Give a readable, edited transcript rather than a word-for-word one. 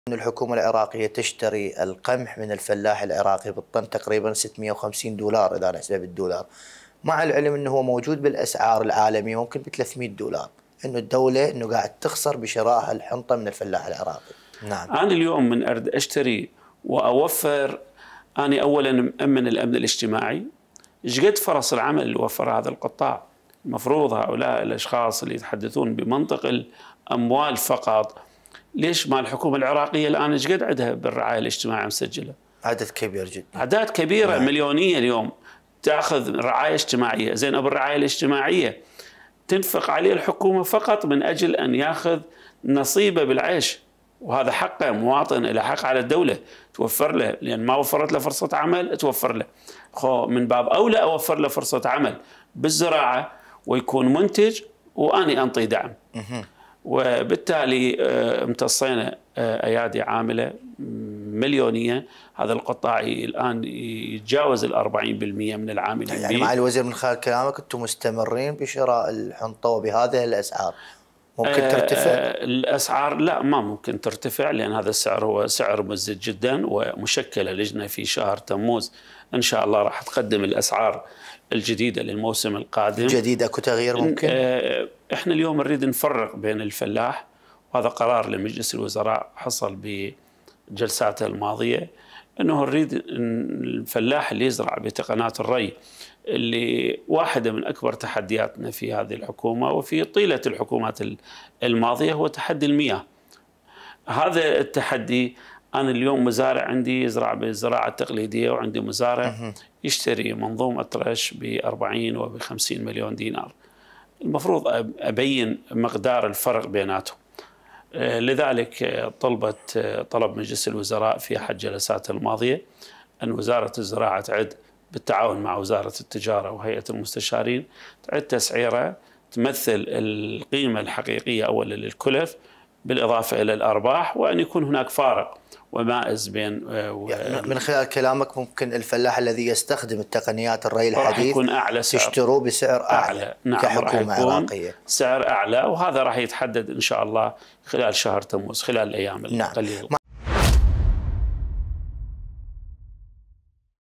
أن الحكومة العراقية تشتري القمح من الفلاح العراقي بالطن تقريبا $650 إذا نحسبه بالدولار، مع العلم أنه هو موجود بالأسعار العالمية ممكن ب $300. أنه الدولة أنه قاعد تخسر بشراء الحنطة من الفلاح العراقي. نعم. أنا اليوم من أرد أشتري وأوفر، أنا أولا مأمن الأمن الاجتماعي. قد فرص العمل اللي وفر هذا القطاع؟ المفروض هؤلاء الأشخاص اللي يتحدثون بمنطق الأموال فقط، ليش ما الحكومة العراقية الآن قد عندها بالرعاية الاجتماعية مسجلة؟ عدد كبير جدا، أعداد كبيرة. نعم. مليونية اليوم تأخذ رعاية اجتماعية. زين، أبو الرعاية الاجتماعية تنفق عليه الحكومة فقط من أجل أن يأخذ نصيبه بالعيش، وهذا حقه، مواطن له حق على الدولة توفر له، لأن ما وفرت له فرصة عمل توفر له. من باب أولى أوفر له فرصة عمل بالزراعة ويكون منتج وأني أنطي دعم. وبالتالي امتصينا أيادي عاملة مليونية. هذا القطاع الآن يتجاوز 40% من العاملين. يعني معالي الوزير من خلال كلامك أنتم مستمرين بشراء الحنطة وبهذه الأسعار، ممكن ترتفع؟ الأسعار لا، ما ممكن ترتفع، لأن هذا السعر هو سعر مزج جدا، ومشكلة لجنة في شهر تموز إن شاء الله راح تقدم الأسعار الجديدة للموسم القادم. جديد أكو تغيير ممكن؟ إحنا اليوم نريد نفرق بين الفلاح، وهذا قرار لمجلس الوزراء حصل بجلساته الماضية، أنه نريد الفلاح اللي يزرع بتقنيات الري، اللي واحدة من أكبر تحدياتنا في هذه الحكومة وفي طيلة الحكومات الماضية هو تحدي المياه. هذا التحدي، أنا اليوم مزارع عندي يزرع بالزراعة التقليدية، وعندي مزارع يشتري منظومة رش ب40 وب50 مليون دينار. المفروض أبين مقدار الفرق بيناتهم. لذلك طلب مجلس الوزراء في أحد جلساته الماضية أن وزارة الزراعة تعد بالتعاون مع وزارة التجارة وهيئة المستشارين، تعد تسعيرة تمثل القيمة الحقيقية أولا للكلف بالإضافة إلى الأرباح، وأن يكون هناك فارق ومائز بين يعني من خلال كلامك ممكن الفلاح الذي يستخدم التقنيات الري الحديث يكون أعلى سعر، تشتروه بسعر أعلى. نعم، كحكومة عراقية سعر أعلى، وهذا راح يتحدد إن شاء الله خلال شهر تموز، خلال الأيام القليلة.